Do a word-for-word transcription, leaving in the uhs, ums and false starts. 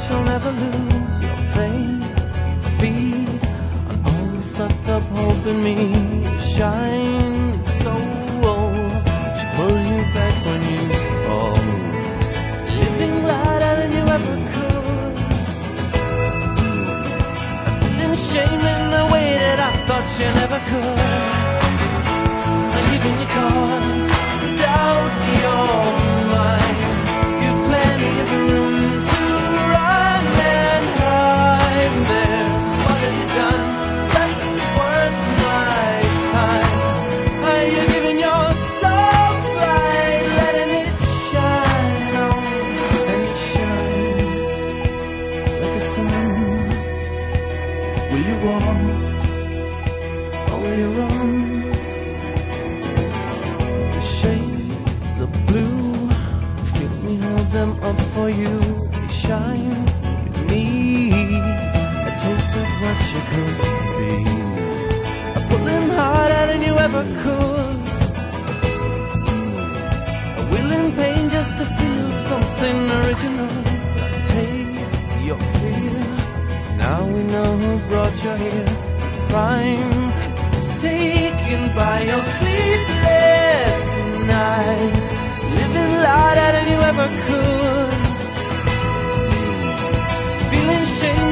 you'll never lose your faith. You feed on all the sucked up hope in me. You shine so old, she pull you back when you fall, living lighter than you ever could. I feeling shame in the way that I thought you never could. I'm giving you cause to doubt your mind. You've plenty of room to run and hide there. What have you done that's worth my time? Are you giving yourself light, letting it shine on? And it shines like a sun. Will you walk or will you run? The shades of blue, feel me hold them up for you. They shine, you need a taste of what you could be. I pulling harder than you ever could. A willing pain just to feel something original. I taste your fear. Now we know who brought you here. Crime is taken by your sleepless nights, living lighter than you ever could. Feeling shame